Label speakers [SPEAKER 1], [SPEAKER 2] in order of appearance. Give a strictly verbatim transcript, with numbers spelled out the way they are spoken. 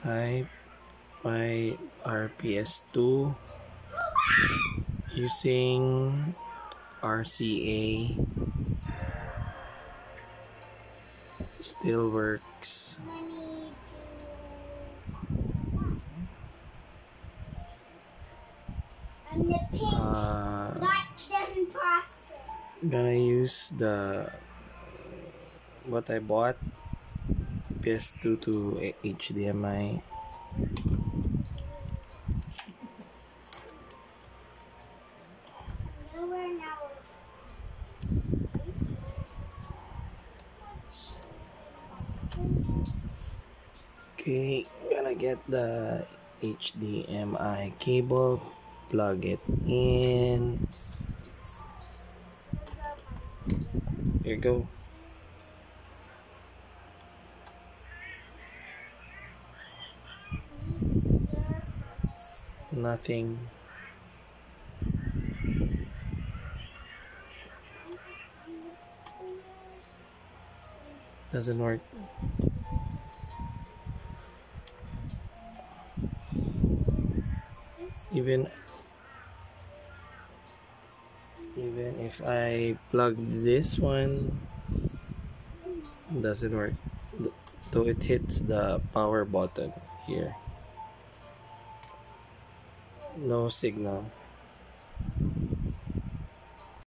[SPEAKER 1] I my our P S two using R C A still works. Uh, gonna use the what I bought P S two to H D M I. Okay, gonna get the H D M I cable, plug it in. Here you go. Nothing. Doesn't work. Even even if I plug this one, doesn't work. Though it hits the power button here. No signal.